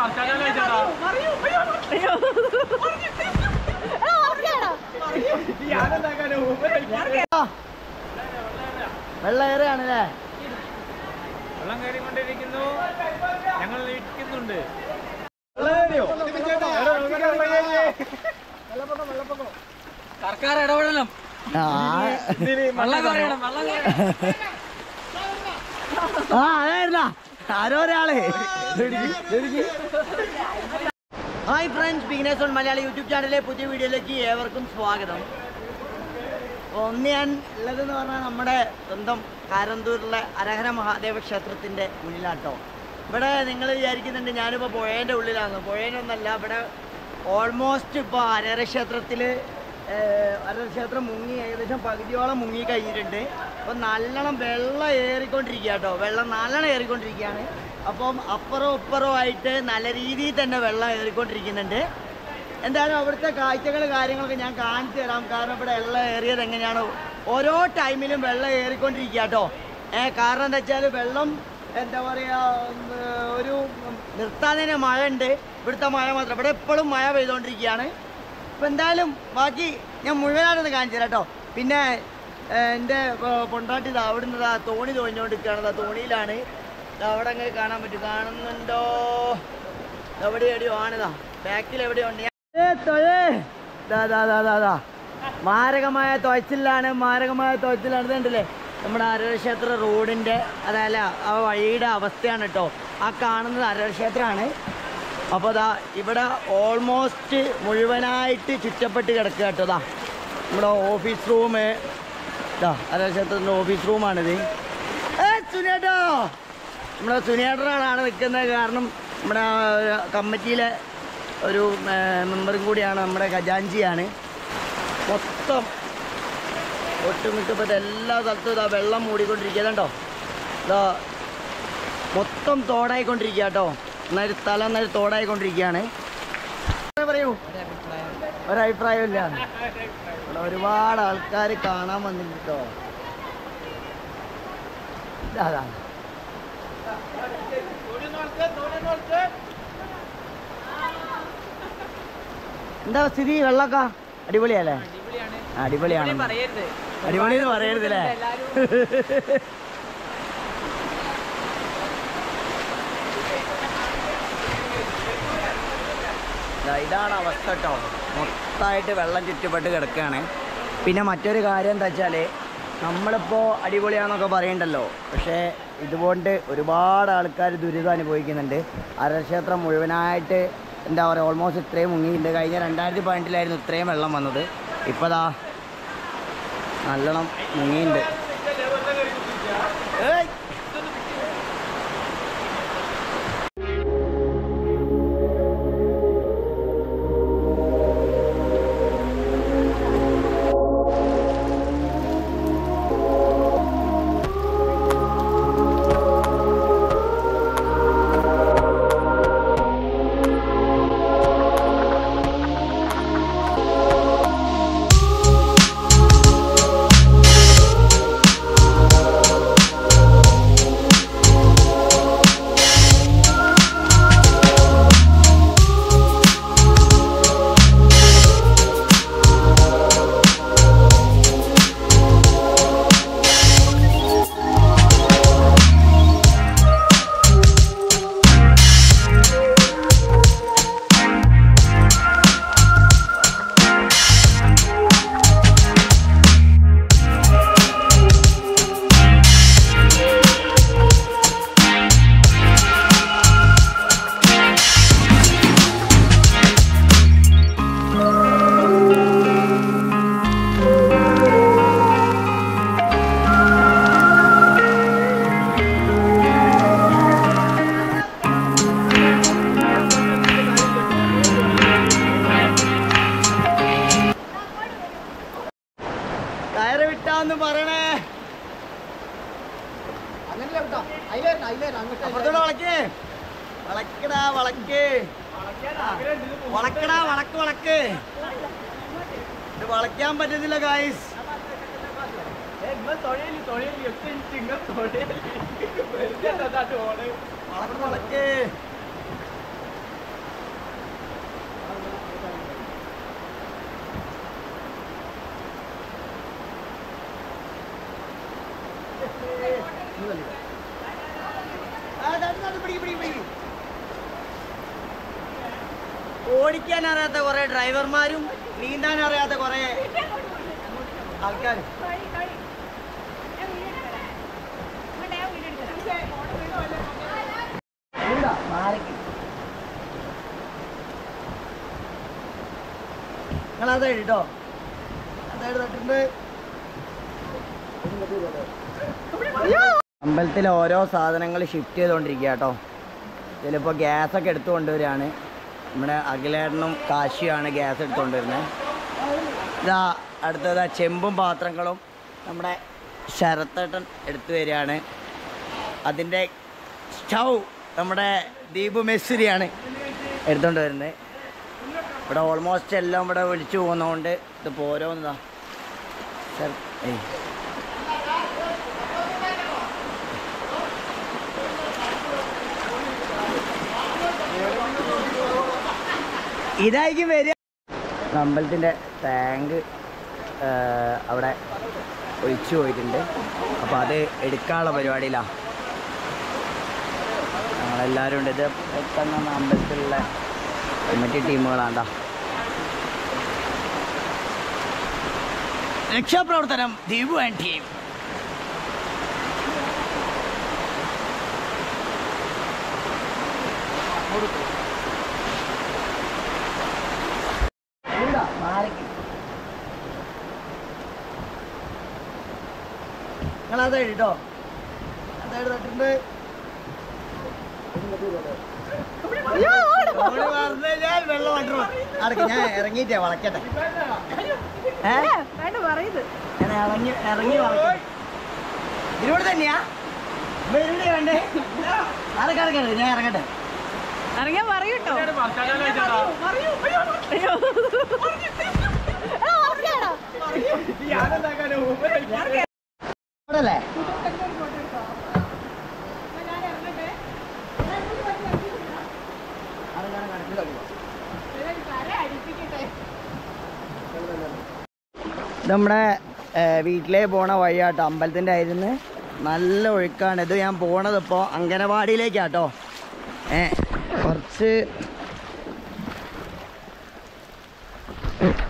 വെള്ളയേറെയാണല്ലേ? വെള്ളം കയറിക്കൊണ്ടിരിക്കുന്നു, ഞങ്ങൾ നിൽക്കുന്നുണ്ട്. സർക്കാർ ഇടപെടണം. അതായിരുന്ന ആരോ ഒരാള്. Hi friends, beginners on Malayali YouTube ചാനലിലെ പുതിയ വീഡിയോയിലേക്ക് ഏവർക്കും സ്വാഗതം. ഒന്ന് ഞാൻ ഉള്ളതെന്ന് പറഞ്ഞാൽ നമ്മുടെ സ്വന്തം കാരന്തൂരിലെ അരഹര മഹാദേവ ക്ഷേത്രത്തിൻ്റെ മുന്നിലാട്ടോ. ഇവിടെ നിങ്ങൾ വിചാരിക്കുന്നുണ്ട് ഞാനിപ്പോൾ പുഴേൻ്റെ ഉള്ളിലാണ്. പുഴേനൊന്നല്ല, ഇവിടെ ഓൾമോസ്റ്റ് ഇപ്പോൾ അരഹര ക്ഷേത്രത്തിൽ അരഹര ക്ഷേത്രം മുങ്ങി ഏകദേശം പകുതിയോളം മുങ്ങി കഴിഞ്ഞിട്ടുണ്ട്. അപ്പോൾ നല്ലോണം വെള്ളം ഏറിക്കൊണ്ടിരിക്കുക കേട്ടോ. വെള്ളം നല്ലോണം ഏറിക്കൊണ്ടിരിക്കുകയാണ്. അപ്പം അപ്പുറവും ഇപ്പുറവും ആയിട്ട് നല്ല രീതിയിൽ തന്നെ വെള്ളം ഏറിക്കൊണ്ടിരിക്കുന്നുണ്ട്. എന്തായാലും അവിടുത്തെ കാഴ്ചകൾ കാര്യങ്ങളൊക്കെ ഞാൻ കാണിച്ചു തരാം. കാരണം ഇവിടെ വെള്ളം ഏറിയത് എങ്ങനെയാണ്, ഓരോ ടൈമിലും വെള്ളം ഏറിക്കൊണ്ടിരിക്കുക കേട്ടോ. കാരണം എന്താ വെച്ചാൽ വെള്ളം എന്താ പറയുക, ഒരു നിർത്താൻ തന്നെ മഴ ഉണ്ട്. ഇവിടുത്തെ മഴ മാത്രം, ഇവിടെ എപ്പോഴും മഴ പെയ്തുകൊണ്ടിരിക്കുകയാണ്. അപ്പോൾ എന്തായാലും ബാക്കി ഞാൻ മുഴുവനായിട്ടൊന്ന് കാണിച്ചു തരാം കേട്ടോ. പിന്നെ എൻ്റെ പൊണ്ടാട്ടി അവിടുന്ന് തോണി തോന്നിക്കൊണ്ടിരിക്കുകയാണ്. തോണിയിലാണ്, അവിടെ അങ്ങനെ കാണാൻ പറ്റും. കാണുന്നുണ്ടോ? എവിടെ എവിടെയോ ആണിതാ, ബാക്കിൽ എവിടെയോ ഉണ്ട്. മാരകമായ തുഴച്ചിലാണ്, മാരകമായ തുഴച്ചിലാണ്. ഇതുണ്ടല്ലേ നമ്മുടെ അരഹര ക്ഷേത്ര റോഡിൻ്റെ, അതല്ല ആ വഴിയുടെ അവസ്ഥയാണ് കേട്ടോ. ആ കാണുന്നത് അരഹര ക്ഷേത്രമാണ്. അപ്പോൾ ദാ ഇവിടെ ഓൾമോസ്റ്റ് മുഴുവനായിട്ട് ചുറ്റപ്പെട്ട് കിടക്കുക കേട്ടോ. ദാ നമ്മുടെ ഓഫീസ് റൂം, ഇതാ അരഹര ക്ഷേത്രത്തിൻ്റെ ഓഫീസ് റൂമാണിത്. സുനേട്ടോ, നമ്മുടെ സുനേട്ടനാണ് നിൽക്കുന്നത്. കാരണം നമ്മുടെ കമ്മിറ്റിയിലെ ഒരു മെമ്പറും കൂടിയാണ്, നമ്മുടെ ഖജാൻജിയാണ്. മൊത്തം ഒട്ടുമിക്കപ്പെട്ട എല്ലാ സ്ഥലത്തും ഇതാ വെള്ളം മൂടിക്കൊണ്ടിരിക്കുക കേട്ടോ. ഇതാ മൊത്തം തോടായിക്കൊണ്ടിരിക്കുക കേട്ടോ. എന്നൊരു സ്ഥലം എന്നൊരു തോടായിക്കൊണ്ടിരിക്കുകയാണ്. പറയൂ, ഒരഭിപ്രായമില്ല. ഇവിടെ ഒരുപാട് ആൾക്കാർ കാണാൻ വന്നിട്ടുണ്ട് കേട്ടോ. അതാ എന്താ സ്ഥിതി? വെള്ളമൊക്കെ അടിപൊളിയല്ലേ? അടിപൊളിയാണ്. അടിപൊളി എന്ന് പറയരുതല്ലേ? ഇതാണ് അവസ്ഥ കേട്ടോ. മൊത്തമായിട്ട് വെള്ളം ചുറ്റപ്പെട്ട് കിടക്കുകയാണ്. പിന്നെ മറ്റൊരു കാര്യം എന്താ വെച്ചാൽ, നമ്മളിപ്പോൾ അടിപൊളിയാണെന്നൊക്കെ പറയണ്ടല്ലോ, പക്ഷേ ഇതുകൊണ്ട് ഒരുപാട് ആൾക്കാർ ദുരിതം അനുഭവിക്കുന്നുണ്ട്. അരഹര ക്ഷേത്രം മുഴുവനായിട്ട് എന്താ പറയുക, ഓൾമോസ്റ്റ് ഇത്രയും മുങ്ങിയിട്ടുണ്ട്. കഴിഞ്ഞ 2018 ഇത്രയും വെള്ളം വന്നത്. ഇപ്പോൾ ദാ നല്ലോണം മുങ്ങിയിട്ടുണ്ട്. ടയറ് വിട്ടാന്ന് പറയണേ. അപ്പുറത്തോടെ വളക്കേ, വളക്കടാ വളക്ക്, വളക്കടാ വളക്ക് വളക്ക്. ഇത് വളയ്ക്കാൻ പറ്റുന്നില്ല ഗായ്സ്. വളക്ക് വളക്ക്. ഓടിക്കാൻ അറിയാത്ത കുറെ ഡ്രൈവർമാരും നീന്താൻ അറിയാത്ത കുറെ ആൾക്കാരും. നിങ്ങളത് എഴുതോ അമ്പലത്തിൽ ഓരോ സാധനങ്ങൾ ഷിഫ്റ്റ് ചെയ്തുകൊണ്ടിരിക്കുക കേട്ടോ. ചിലപ്പോൾ ഗ്യാസൊക്കെ എടുത്തു കൊണ്ടുവരികയാണ്. നമ്മുടെ അഖിലേട്ടനും കാശിയാണ് ഗ്യാസ് എടുത്തുകൊണ്ട് വരുന്നത്. ഇതാ അടുത്തതാ ചെമ്പും പാത്രങ്ങളും നമ്മുടെ ശരത്തേട്ടൻ എടുത്തു വരികയാണ്. അതിൻ്റെ സ്റ്റൗ നമ്മുടെ ദീപു മെസ്സിരിയാണ് എടുത്തുകൊണ്ട് വരുന്നത്. ഇവിടെ ഓൾമോസ്റ്റ് എല്ലാം ഇവിടെ ഒഴിച്ചു പോകുന്നതുകൊണ്ട് ഇതിപ്പോൾ ഓരോന്നതാ ഇതായിരിക്കും വരിക. അമ്പലത്തിൻ്റെ ടാങ്ക് അവിടെ ഒഴിച്ചു പോയിട്ടുണ്ട്. അപ്പോൾ അത് എടുക്കാനുള്ള പരിപാടിയിലാണ് ഞങ്ങളെല്ലാവരും ഉണ്ട്. ഇത് പെട്ടെന്ന് അമ്പലത്തിലുള്ള മറ്റ് ടീമുകളാണ്ടാ. രക്ഷാപ്രവർത്തനം ദീപു ആൻഡ് ടീം. നിങ്ങളത് എഴുതോ അതെഴുതിട്ടുണ്ട്. വെള്ളം അടക്ക്. ഞാൻ ഇറങ്ങിയിട്ടേ വളക്കട്ടെ. ഇറങ്ങി വളക്കട്ടെ. ഇതിലൂടെ തന്നെയാ ഇവിടെ വേണ്ടേ? അടക്കടക്കട്ടെ, ഞാൻ ഇറങ്ങട്ടെ. ഇറങ്ങിയാ പറയൂട്ടോ. അല്ലേ നമ്മുടെ വീട്ടിലേ പോണ വഴിയാട്ടോ. അമ്പലത്തിൻ്റെ ആയിരുന്നു. നല്ല ഒഴുക്കാണ്. ഇത് ഞാൻ പോണത് ഇപ്പോൾ അംഗനവാടിയിലേക്കാട്ടോ. കുറച്ച്